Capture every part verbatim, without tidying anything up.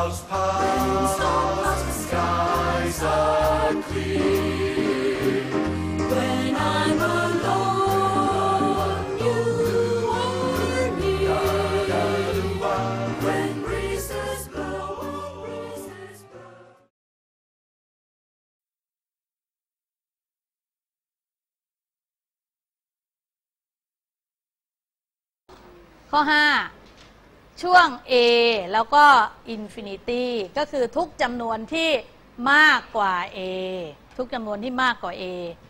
clouds pass, the skies are clear. When I'm alone, you are near. When breezes blow, breezes blow. ข้อห้าช่วง a แล้วก็ infinity ก็คือทุกจำนวนที่มากกว่า a ทุกจำนวนที่มากกว่า a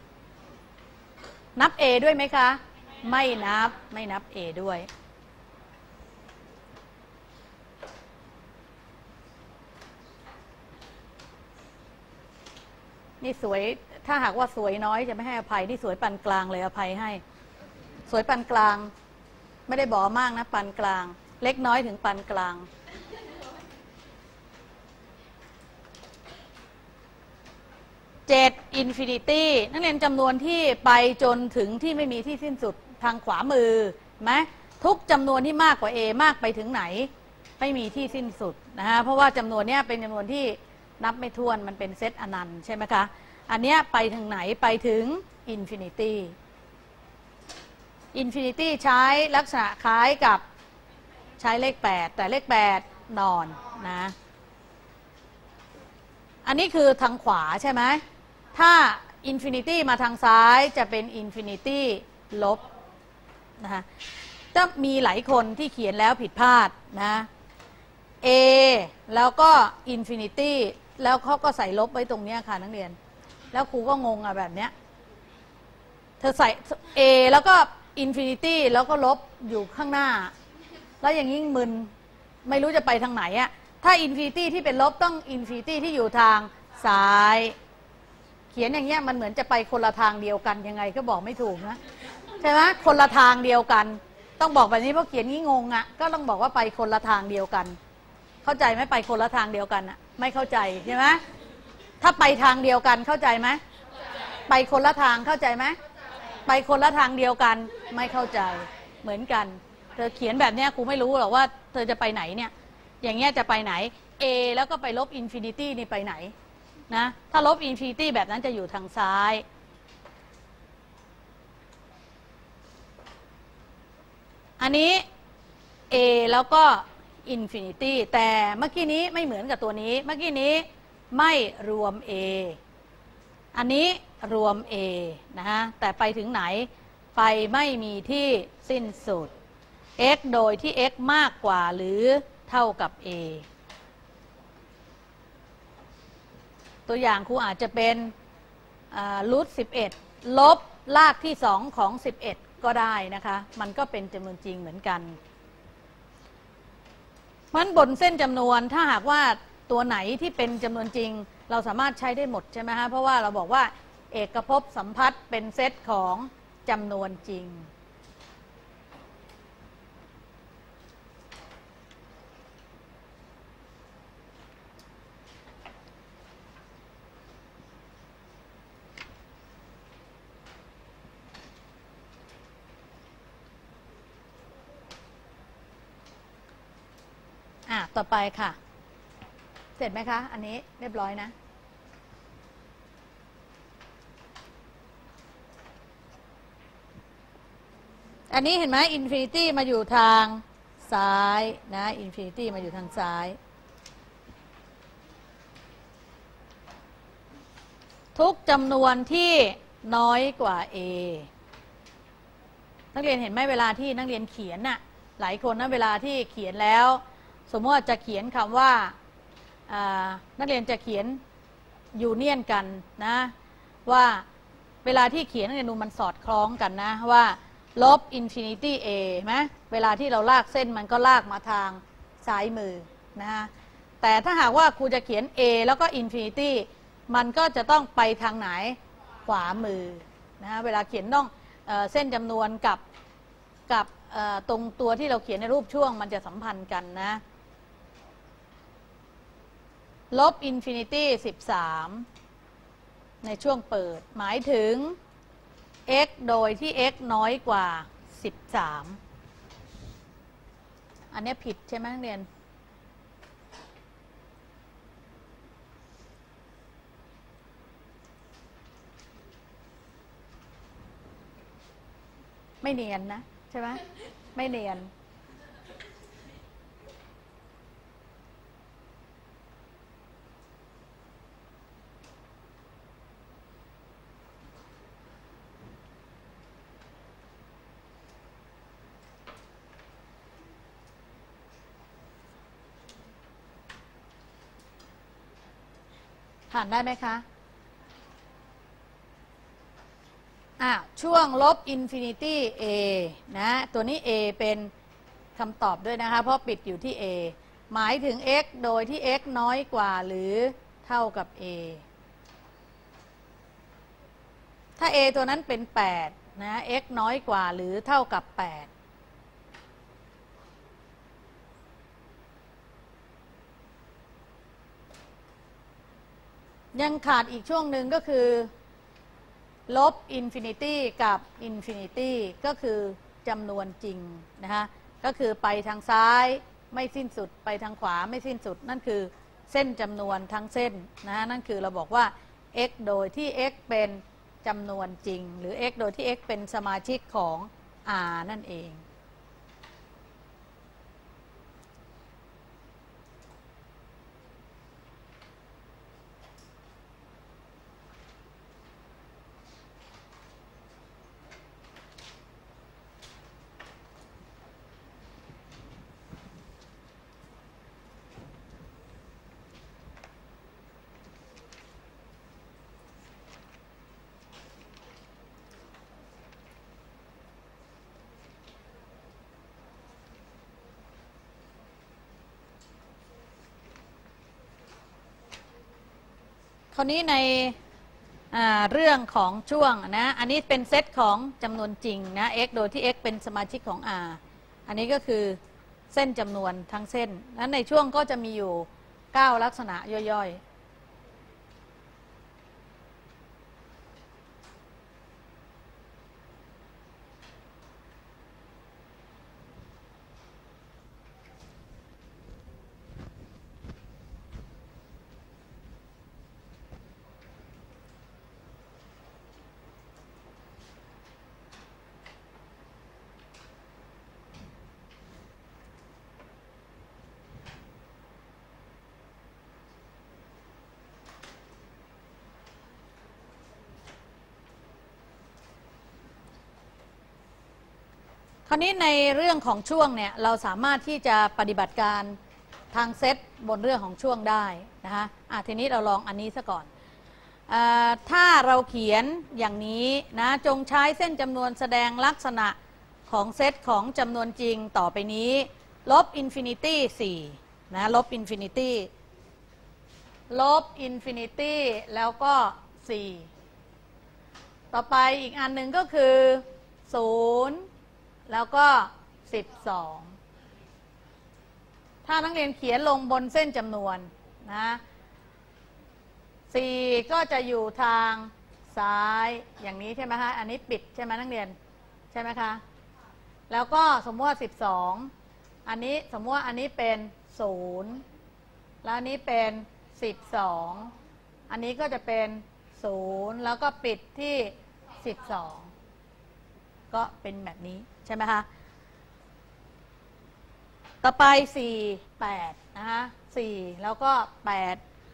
นับ a ด้วยไหมคะไม่นับไม่นับ a ด้วยนี่สวยถ้าหากว่าสวยน้อยจะไม่ให้อภัยนี่สวยปานกลางเลยอภัยให้สวยปานกลางไม่ได้บอกมากนะปานกลางเล็กน้อยถึงปานกลางเจ็ด infinity นักเรียนจำนวนที่ไปจนถึงที่ไม่มีที่สิ้นสุดทางขวามือไหมทุกจำนวนที่มากกว่า a มากไปถึงไหนไม่มีที่สิ้นสุดนะฮะเพราะว่าจำนวนนี้เป็นจำนวนที่นับไม่ถ้วนมันเป็นเซตอนันต์ใช่ไหมคะอันนี้ไปถึงไหนไปถึง infinity infinity ใช้ลักษณะคล้ายกับใช้เลขแปดแต่เลขแปดนอนนะอันนี้คือทางขวาใช่ไหมถ้า infinity มาทางซ้ายจะเป็น infinity ลบนะคะจะมีหลายคนที่เขียนแล้วผิดพลาดนะ a แล้วก็ infinity แล้วเขาก็ใส่ลบไว้ตรงนี้ค่ะนักเรียนแล้วครูก็งงอ่ะแบบเนี้ยเธอใส่ a แล้วก็ infinity แล้วก็ลบอยู่ข้างหน้าแล้วอย่างยิ่งมึนไม่รู้จะไปทางไหนอะถ้า infinity ที่เป็นลบต้อง infinity ที่อยู่ทางซ้ายเขียนอย่างเงี้ยมันเหมือนจะไปคนละทางเดียวกันยังไงก็บอกไม่ถูกนะใช่ไหมคนละทางเดียวกันต้องบอกแบบนี้เพราะเขียนงี้งงอะก็ต้องบอกว่าไปคนละทางเดียวกันเข้าใจไหมไปคนละทางเดียวกันอะไม่เข้าใจใช่ไหมถ้าไปทางเดียวกันเข้าใจไหมไปคนละทางเข้าใจไหมไปคนละทางเดียวกันไม่เข้าใจเหมือนกันเธอเขียนแบบนี้ครูไม่รู้หรอกว่าเธอจะไปไหนเนี่ยอย่างเงี้ยจะไปไหน a แล้วก็ไปลบ infinity นี่ไปไหนนะถ้าลบ infinity แบบนั้นจะอยู่ทางซ้ายอันนี้ a แล้วก็ infinity แต่เมื่อกี้นี้ไม่เหมือนกับตัวนี้เมื่อกี้นี้ไม่รวม a อันนี้รวม a นะฮะแต่ไปถึงไหนไปไม่มีที่สิ้นสุด x โดยที่ x มากกว่าหรือเท่ากับ a ตัวอย่างครูอาจจะเป็นรูทสิบเอ็ดลบรากที่สองของสิบเอ็ดก็ได้นะคะมันก็เป็นจำนวนจริงเหมือนกันเพราะฉะนั้นบนเส้นจำนวนถ้าหากว่าตัวไหนที่เป็นจำนวนจริงเราสามารถใช้ได้หมดใช่ไหมฮะเพราะว่าเราบอกว่าเอกภพสัมพัทธ์เป็นเซตของจำนวนจริงอ่ะต่อไปค่ะเสร็จไหมคะอันนี้เรียบร้อยนะอันนี้เห็นไหม infinity มาอยู่ทางซ้ายนะ infinity มาอยู่ทางซ้ายทุกจำนวนที่น้อยกว่า a นักเรียนเห็นไหมเวลาที่นักเรียนเขียนน่ะหลายคนนะเวลาที่เขียนแล้วสมมติว่าจะเขียนคำว่านักเรียนจะเขียนยูเนียนกันนะว่าเวลาที่เขียนนักเรียนดูมันสอดคล้องกันนะว่าลบ infinity a ไหมเวลาที่เราลากเส้นมันก็ลากมาทางซ้ายมือนะฮะแต่ถ้าหากว่าครูจะเขียน a แล้วก็ infinity มันก็จะต้องไปทางไหนขวามือนะฮะเวลาเขียนต้องเอ่อเส้นจำนวนกับกับตรงตัวที่เราเขียนในรูปช่วงมันจะสัมพันธ์กันนะลบ infinity สิบสามในช่วงเปิดหมายถึง x โดยที่ x น้อยกว่าสิบสามอันนี้ผิดใช่ไหมนักเรียนไม่เนียนนะใช่ไหมไม่เนียนผ่านได้ไหมคะอ่ะช่วงลบอินฟินิตี้ a นะตัวนี้ a เป็นคำตอบด้วยนะคะเพราะปิดอยู่ที่ a หมายถึง x โดยที่ x น้อยกว่าหรือเท่ากับ a ถ้า a ตัวนั้นเป็นแปดนะ x น้อยกว่าหรือเท่ากับแปดยังขาดอีกช่วงหนึ่งก็คือลบอินฟินิตี้กับอินฟินิตี้ก็คือจำนวนจริงนะคะก็คือไปทางซ้ายไม่สิ้นสุดไปทางขวาไม่สิ้นสุดนั่นคือเส้นจำนวนทั้งเส้นนะนั่นคือเราบอกว่า x โดยที่ x เป็นจำนวนจริงหรือ x โดยที่ x เป็นสมาชิกของ R นั่นเองคราวนี้ในเรื่องของช่วงนะอันนี้เป็นเซตของจำนวนจริงนะ x โดยที่ x เป็นสมาชิกของ R อันนี้ก็คือเส้นจำนวนทั้งเส้นแล้วในช่วงก็จะมีอยู่เก้าลักษณะย่อยๆคราวนี้ในเรื่องของช่วงเนี่ยเราสามารถที่จะปฏิบัติการทางเซตบนเรื่องของช่วงได้นะคะอ่ะทีนี้เราลองอันนี้ซะก่อนเอ่อถ้าเราเขียนอย่างนี้นะจงใช้เส้นจำนวนแสดงลักษณะของเซตของจำนวนจริงต่อไปนี้ลบอินฟินิตี้สี่นะลบอินฟินิตี้ลบอินฟินิตี้แล้วก็สี่ต่อไปอีกอันหนึ่งก็คือศูนย์แล้วก็สิบสองถ้านักเรียนเขียนลงบนเส้นจำนวนนะสี่ก็จะอยู่ทางซ้ายอย่างนี้ใช่ไหมคะอันนี้ปิดใช่ไหมนักเรียนใช่ไหมคะแล้วก็สมมติว่าสิบสองอันนี้สมมติว่าอันนี้เป็นศูนย์แล้วอันนี้เป็นสิบสองอันนี้ก็จะเป็นศูนย์แล้วก็ปิดที่สิบสองก็เป็นแบบนี้ใช่ไหมคะต่อไปสี่ แปดนะคะสี่แล้วก็แปด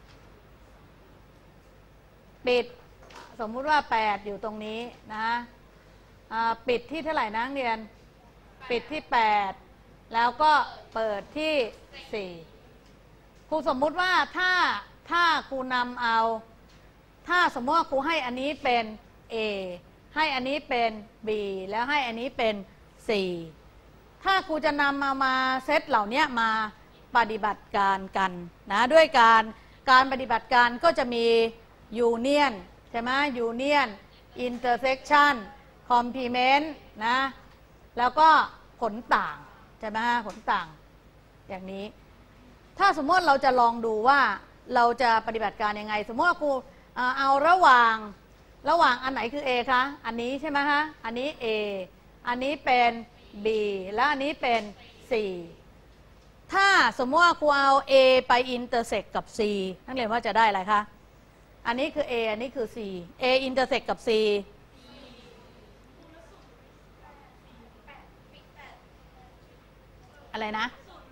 ปิดสมมุติว่าแปดอยู่ตรงนี้นะคะปิดที่เท่าไหร่นักเรียนปิดที่แปดแล้วก็เปิดที่สี่ครูสมมุติว่าถ้าถ้าครูนำเอาถ้าสมมติว่าครูให้อันนี้เป็น A ให้อันนี้เป็น B แล้วให้อันนี้เป็น C ถ้าครูจะนำมามาเซตเหล่านี้มาปฏิบัติการกันนะด้วยการการปฏิบัติการก็จะมี Union ใช่ไหม Union Intersection Complement นะแล้วก็ผลต่างใช่ไหมผลต่างอย่างนี้ถ้าสมมติเราจะลองดูว่าเราจะปฏิบัติการยังไงสมมติว่าครูเอาระหว่างระหว่างอันไหนคือ A คะอันนี้ใช่ไหมคะอันนี้ A อันนี้เป็น B แล้วอันนี้เป็น C ถ้าสมมติว่าครูเอา A ไปอินเตอร์เซกกับ C นักเรียนว่าจะได้อะไรคะอันนี้คือ A อันนี้คือ C A อินเตอร์เซกกับ C อะไรนะ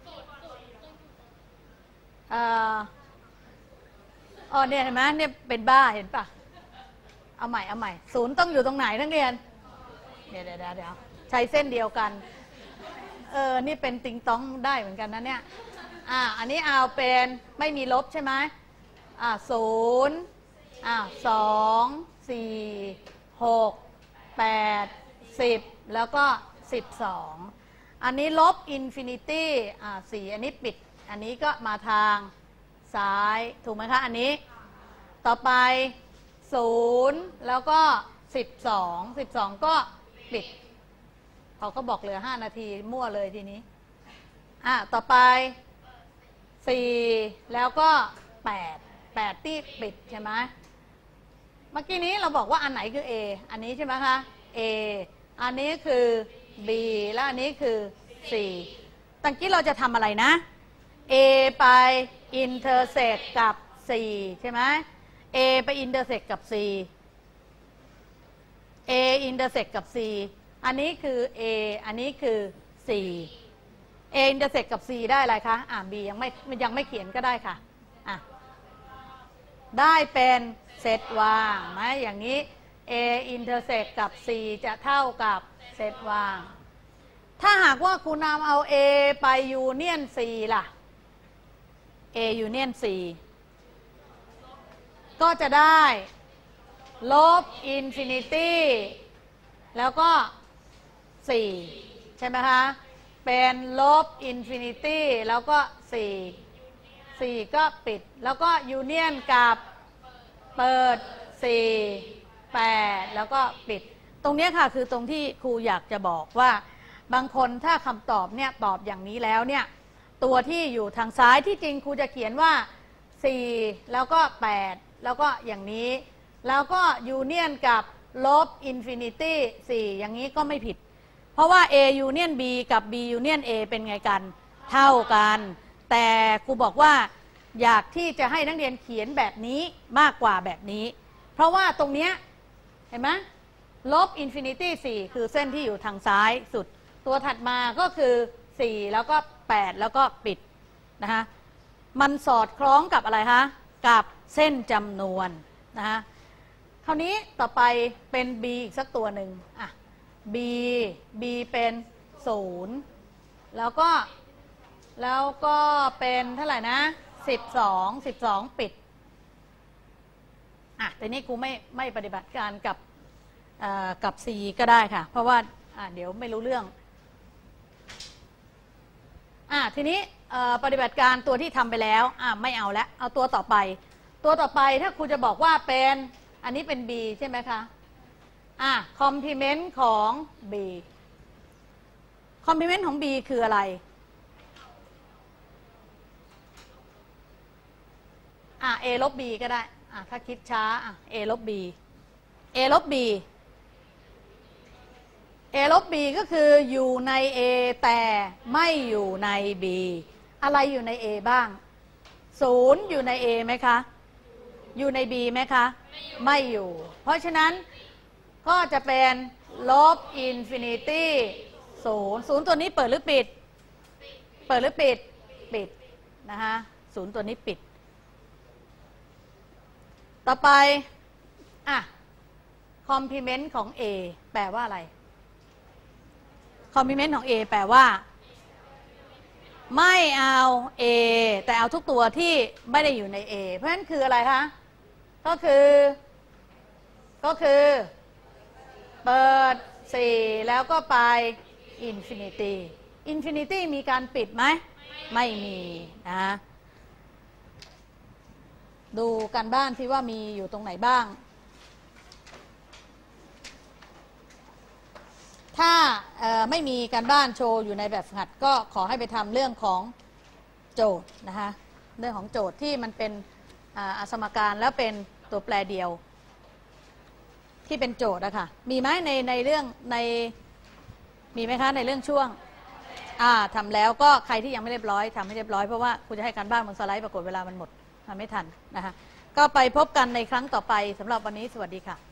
เอ่ออ๋อเนี่ยเห็นไหมเนี่ยเป็นบ้าเห็นปะเอาใหม่เอาใหม่ศูนย์ต้องอยู่ตรงไหนนักเรียนเดี๋ยวเดี๋ยวเดี๋ยวใช้เส้นเดียวกันเออนี่เป็นติงต้องได้เหมือนกันนะเนี่ยอ่าอันนี้เอาเป็นไม่มีลบใช่ไหมอ่าศูนย์อ่าสองสี่หกแปดสิบแล้วก็สิบสองอันนี้ลบอินฟินิตี้อ่าสี่อันนี้ปิดอันนี้ก็มาทางซ้ายถูกไหมคะอันนี้ต่อไปศูนย์แล้วก็สิบสองสิบสองก็ปิดเขาก็บอกเหลือห้านาทีมั่วเลยทีนี้อ่ะต่อไปสี่แล้วก็แปดแปดที่ปิดใช่ไหมเมื่อกี้นี้เราบอกว่าอันไหนคือ A อันนี้ใช่ไหมคะ A อันนี้คือ B และอันนี้คือ C ตะกี้เราจะทำอะไรนะ A ไป intersect กับ C ใช่ไหม A ไป intersect กับ C A intersect กับ C อันนี้คือ A อันนี้คือ C A intersect กับ C ได้อะไรคะอ่า B ยังไม่ยังไม่เขียนก็ได้ค่ะอ่ะได้เป็นเซตว่างไหมอย่างนี้ A intersect กับ C จะเท่ากับเซตว่างถ้าหากว่าคุณนำเอา A ไป union C ล่ะ A union C ก็จะได้ลบอินฟินิตี้แล้วก็สี่ใช่ไหมคะเป็นลบอินฟินิตี้แล้วก็สี่สี่ก็ปิดแล้วก็ยูเนียนกับเปิดสี่แปดแล้วก็ปิดตรงนี้ค่ะคือตรงที่ครูอยากจะบอกว่าบางคนถ้าคำตอบเนี่ยตอบอย่างนี้แล้วเนี่ยตัวที่อยู่ทางซ้ายที่จริงครูจะเขียนว่าสี่แล้วก็แปดแล้วก็อย่างนี้แล้วก็ยูเนียนกับลบอินฟินิตี้สี่อย่างนี้ก็ไม่ผิดเพราะว่า A union B กับ B union A เป็นไงกันเท่ากันแต่ครูบอกว่าอยากที่จะให้นักเรียนเขียนแบบนี้มากกว่าแบบนี้เพราะว่าตรงเนี้ยเห็นไหมลบอินฟินิตี้สี่คือเส้นที่อยู่ทางซ้ายสุดตัวถัดมาก็คือสี่แล้วก็แปดแล้วก็ปิดนะคะมันสอดคล้องกับอะไรคะกับเส้นจำนวนนะคะคราวนี้ต่อไปเป็น B อีกสักตัวหนึ่งอ่ะ B B เป็นศูนย์แล้วก็แล้วก็เป็นเท่าไหร่นะสิบสองสิบสองปิดอ่ะแต่นี่ครูไม่ไม่ปฏิบัติการกับกับ C ก็ได้ค่ะเพราะว่าอ่ะเดี๋ยวไม่รู้เรื่องอ่ะทีนี้ปฏิบัติการตัวที่ทำไปแล้วอ่ะไม่เอาแล้วเอาตัวต่อไปตัวต่อไปถ้าครูจะบอกว่าเป็นอันนี้เป็น B ใช่ไหมคะอ่ะคอมพลีเมนต์ของ B คอมพลีเมนต์ของ B คืออะไรอ่ะ A ลบ B ก็ได้อ่ะถ้าคิดช้าอ่ะ A ลบ B A ลบ B A ลบ B ก็คืออยู่ใน A แต่ไม่อยู่ใน B อะไรอยู่ใน A บ้างศูนย์อยู่ใน A ไหมคะอยู่ใน B ไหมคะไม่อยู่เพราะฉะนั้นก็จะเป็นลบอินฟินิตี้ศูนย์ศูนย์ตัวนี้เปิดหรือปิดเปิดหรือปิดปิดนะคะศูนย์ตัวนี้ปิดต่อไปอ่ะคอมพลีเมนต์ของ A แปลว่าอะไรคอมพลีเมนต์ของ A แปลว่าไม่เอา A แต่เอาทุกตัวที่ไม่ได้อยู่ใน A เพราะฉะนั้นคืออะไรคะก็คือก็คือเปิดสี่แล้วก็ไปอินฟินิตี้อินฟินิตี้มีการปิดไหมไม่มีนะดูกันบ้านที่ว่ามีอยู่ตรงไหนบ้างถ้าไม่มีการบ้านโชว์อยู่ในแบบฝึกหัดก็ขอให้ไปทำเรื่องของโจทย์นะคะเรื่องของโจทย์ที่มันเป็นอสมการแล้วเป็นตัวแปรเดียวที่เป็นโจทย์นะคะมีไหมในในเรื่องในมีไหมคะในเรื่องช่วงอ่าทำแล้วก็ใครที่ยังไม่เรียบร้อยทำให้เรียบร้อยเพราะว่าครูจะให้การบ้านบนสไลด์ปรากฏเวลามันหมดทำไม่ทันนะคะก็ไปพบกันในครั้งต่อไปสำหรับวันนี้สวัสดีค่ะ